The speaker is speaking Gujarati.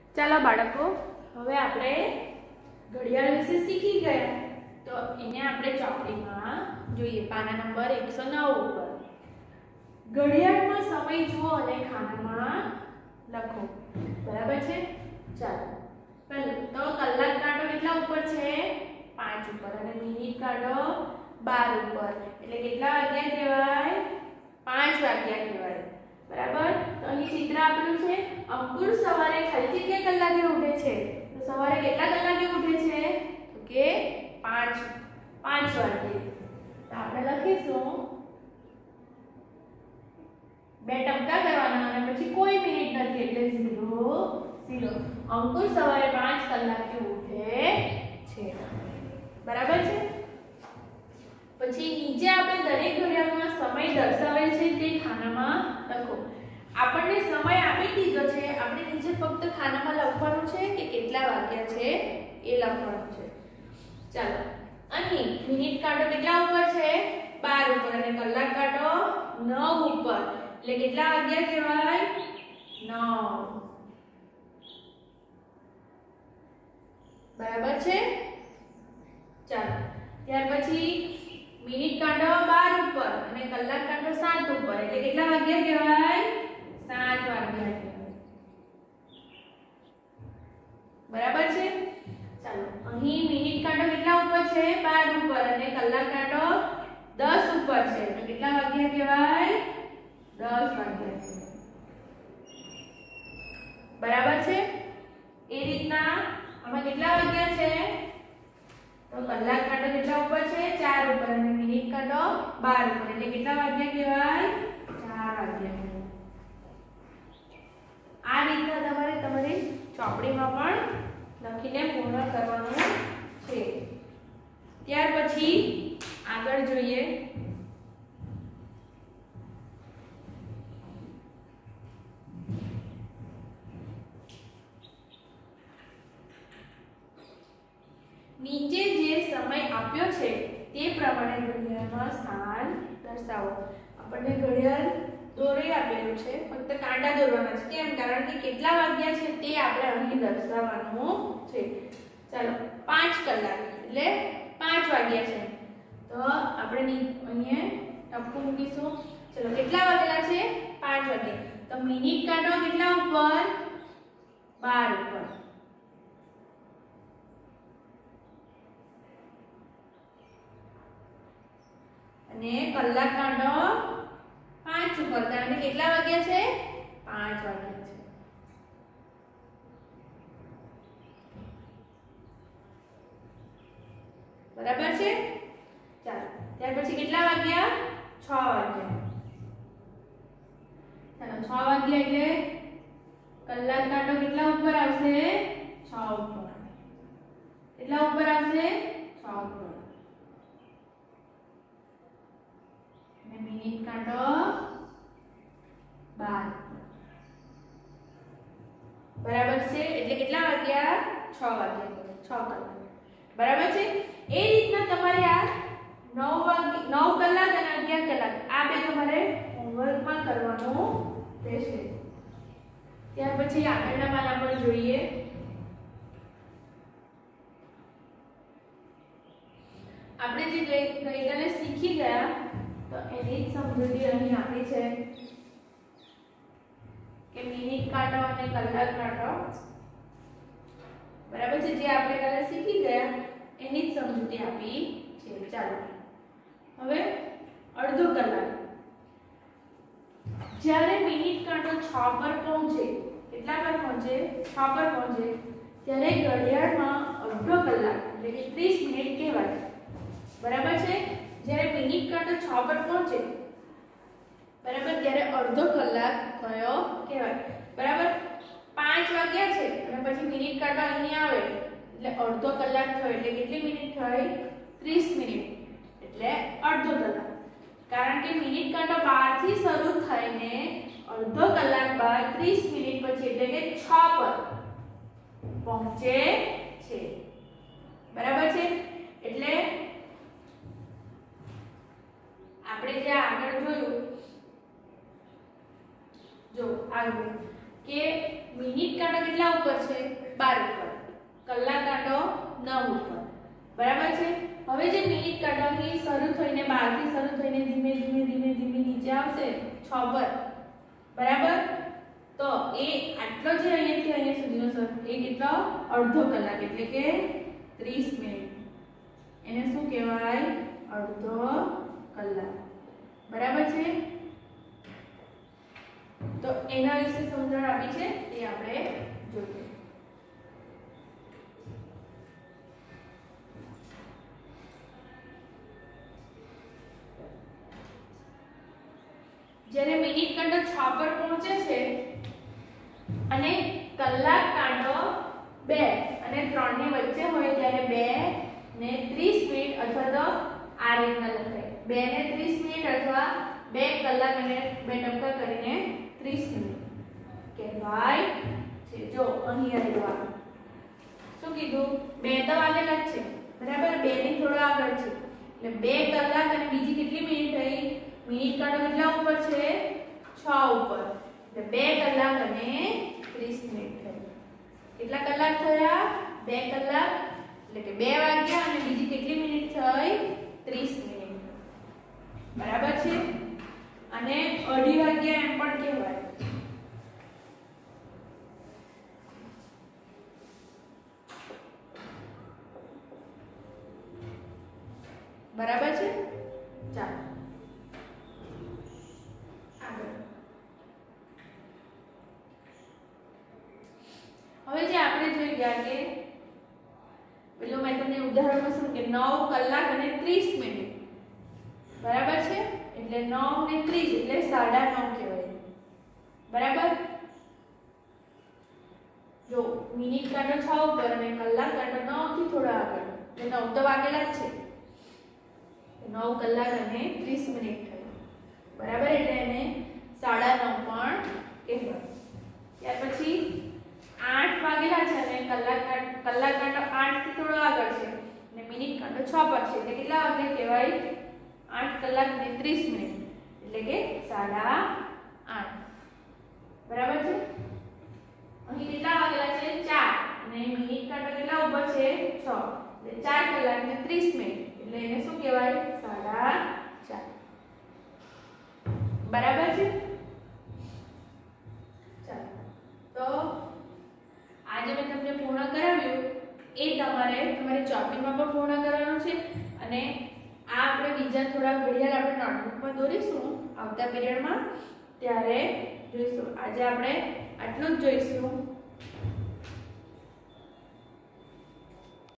ચાલો બાળકો, હવે આપણે ઘડિયાળ વિશે શીખી ગયા. તો એને આપણે ચોપડીમાં જોઈએ પાના નંબર 109 ઉપર. ઘડિયાળમાં સમય જુઓ અને ખાનામાં લખો. બરાબર છે? ચાલો પહેલું તો કલાક કાંટો કેટલા ઉપર છે? 5 ઉપર. અને મિનિટ કાંટો 12 ઉપર. એટલે કેટલા વાગ્યા કહેવાય? 5 વાગ્યા કહેવાય. બરાબર? તો અહીં ચિત્ર આપેલું છે. અંકુર સવારે ખાલી કેટલા કલાકે ઉઠે છે? તો સવારે કેટલા કલાકે ઉઠે છે? તો કે 5 વાગે. તો આપણે લખીશું બે ટપકા કરવાના અને પછી કોઈ મિનિટ નથી એટલે 0 અંકુર સવારે 5 કલાકે ઉઠે છે. બરાબર છે? પછી નીચે આપણે દરેક ઘડિયાળમાં સમય દર્શાવેલ છે તે ખાનામાં લખો. આપણને સમય આપી દીધો છે, આપણે નીચે ફક્ત ખાનામાં લખવાનું છે કે કેટલા વાગ્યા છે એ લખવાનું છે. ચાલો, અહીં મિનિટ કાંટો કેટલા ઉપર છે? 12 ઉપર. અને કલાક કાંટો 9 ઉપર. એટલે કેટલા વાગ્યા કહેવાય? 9. બરાબર છે? ચાલો, ત્યાર પછી મિનિટ કાંટો 12 ઉપર અને કલાક કાંટો 7 ઉપર. એટલે કેટલા વાગ્યા કહેવાય? 7 વાગ્યા કહેવાય. બરાબર છે? ચાલો, અહીં મિનિટ કાંટો કેટલા ઉપર છે? 12 ઉપર. અને કલાક કાંટો 10 ઉપર છે. તો કેટલા વાગ્યા કહેવાય? 10 વાગ્યા કહેવાય. બરાબર છે? એ રીતના આમાં કેટલા વાગ્યા છે? તો કલાક કાંટો કેટલા ઉપર છે? 4 ઉપર. અને મિનિટ કાંટો 12 ઉપર. એટલે કેટલા વાગ્યા કહેવાય? 4 વાગ્યા કહેવાય. આ રીતના તમારે તમારી ચોપડીમાં પણ લખીને પૂર્ણ કરવાનું છે. ત્યાર પછી આગળ જોઈએ. નીચે જે સમય આપ્યો છે તે પ્રમાણે ઘડિયાળમાં સ્થાન દર્શાવો. આપણને ઘડિયાળ દોરી આપેલું છે, ફક્ત કાંટા દોરવાના છે. કેમ? કારણ કે કેટલા વાગ્યા છે તે આપણે અહીં દર્શાવવાનું છે. ચાલો, 5 કલાક એટલે 5 વાગ્યા છે. તો આપણે અહીંયા ટપકું મૂકીશું. ચલો, કેટલા વાગ્યા છે? 5 વાગ્યા. તો મિનિટ કાંટો કેટલા ઉપર? 12 ઉપર. અને કલાક કાંટો 5 ઉપર. કારણ કે કેટલા વાગ્યા છે? 5 વાગ્યા છે. બરાબર છે? ચાલો, ત્યાર પછી કેટલા વાગ્યા? 6 વાગ્યા. ચાલો, 6 વાગ્યા એટલે કલાક કાંટો કેટલા ઉપર આવશે? 6 ઉપર. કેટલા ઉપર આવશે? 6 ઉપર. મિનિટ કાંટો 12. બરાબર છે? એટલે કેટલા વાગ્યા? 6 વાગ્યા. 6 કલાક. બરાબર છે? એ રીતના તમારે આ 9 કલાક અને 11 કલાક આ બે તમારે હોમવર્કમાં કરવાનું રહેશે. ત્યાર પછી આગળના પાના પર જોઈએ. આપણે જે ગઈકાલે શીખી ગયા તો એની જ સમજૂતી અહીં આપી છે કે મિનિટ કાંટો અને કલાક કાંટો. બરાબર છે? જે આપણે કાલે શીખી ગયા એની જ સમજૂતી આપી છે. ચાલો, હવે અડધો કલાક. જ્યારે મિનિટ કાંટો 6 પર પહોંચે, કેટલા પર પહોંચે? 6 પર પહોંચે ત્યારે ઘડિયાળમાં અડધો કલાક એટલે કે 30 મિનિટ કહેવાય. બરાબર છે? જ્યારે મિનિટ કાંટો 6 પર પહોંચે બરાબર ત્યારે અડધો કલાક થયો કહેવાય. બરાબર? 5 વાગ્યા છે અને પછી મિનિટ કાંટો અહીં આવે એટલે અડધો કલાક થયો. એટલે કેટલી મિનિટ થઈ? 30 મિનિટ. એટલે અડધો કલાક. કારણ કે મિનિટ કાંટો 12 થી શરૂ થઈને અડધો કલાક બાદ 30 મિનિટ પછી એટલે કે 6 પર પહોંચે છે. બરાબર છે? એટલે આપણે જે આગળ જોયું, જો આગળ કે મિનિટ કાંટો કેટલા ઉપર છે 12 ઉપર, કલાક કાંટો 9 ઉપર, બરાબર છે। હવે જે મિનિટ કાંટો અહીં શરૂ થઈને 12 થી શરૂ થઈને ધીમે ધીમે ધીમે ધીમે નીચે આવશે 6 પર, બરાબર। તો એ આટલો જે અહીંયાથી અહીંયા સુધીનો એ કેટલો અડધો કલાક એટલે કે 30 મિનિટ, એને શું કહેવાય અડધો કલાક, બરાબર છે। તો એના વિશે સમજણ આપી છે એ આપણે જોઈએ। જ્યારે મિનિટ કાંટો 6 પર પહોંચે છે અને કલાક કાંટો 2 અને 3 ની વચ્ચે હોય ત્યારે 2 ને 30 મિનિટ અથવા તો આ રીતના લખાય 2 ને 30 મિનિટ અથવા 2 કલાક અને 2 ટપકા કરીને 30 મિનિટ કહેવાય છે। જો અહીં આવ્યું શું કીધું 2 તો આગળ જ છે, બરાબર, 2 ની થોડો આગળ છે એટલે 2 કલાક અને બીજી કેટલી મિનિટ થઈ, મિનિટ કાંટો કેટલા ઉપર છે 6 ઉપર એટલે 2 કલાક અને 30 મિનિટ થઈ। કેટલા કલાક થયા 2 કલાક એટલે કે 2 વાગ્યા અને બીજી કેટલી મિનિટ થઈ 30 મિનિટ, બરાબર છે। અને અઢી વાગ્યા એમ પણ કહેવાય, બરાબર છે। ચાલો આગળ, હવે જે આપણે જોઈ ગયા કે પેલું મેં તમને ઉદાહરણમાં શું કે 9 કલાક અને 30 મિનિટ, બરાબર છે, એટલે 9 ને 30 એટલે 9:30 કહેવાય, બરાબર। જો મિનિટ કાંટો 6 ઉપર અને કલાક કાંટો 9 થી થોડા આગળ એટલે 9 તો વાગેલા જ છે, 9 કલાક અને 30 મિનિટ થઈ, બરાબર, એટલે એને 9:30 પણ કહેવાય। ત્યાર પછી 8 વાગેલા છે અને કલાક કાંટો 8 થી થોડો આગળ છે અને મિનિટ કાંટો 6 પર છે એટલે કેટલા વાગે કહેવાય 8 કલાક ને 30 મિનિટ એટલે કે 8:30, બરાબર છે। અહીં કેટલા વાગેલા છે 4 અને મિનિટ કાંટો કેટલા ઉપર છે 6 એટલે 4 કલાક ને 30 મિનિટ એટલે એને શું કહેવાય 4:30, બરાબર છે। ચાલો તો આજે મેં તમને પૂર્ણ કરાવ્યું એ તમારી ચોપડીમાં પણ પૂર્ણ કરવાનું છે અને આ આપણે બીજા થોડા ઘડિયાળ આપણે નોટબુકમાં દોરીશું આવતા પીરિયડમાં ત્યારે જોઈશું। આજે આપણે આટલું જ જોઈશું।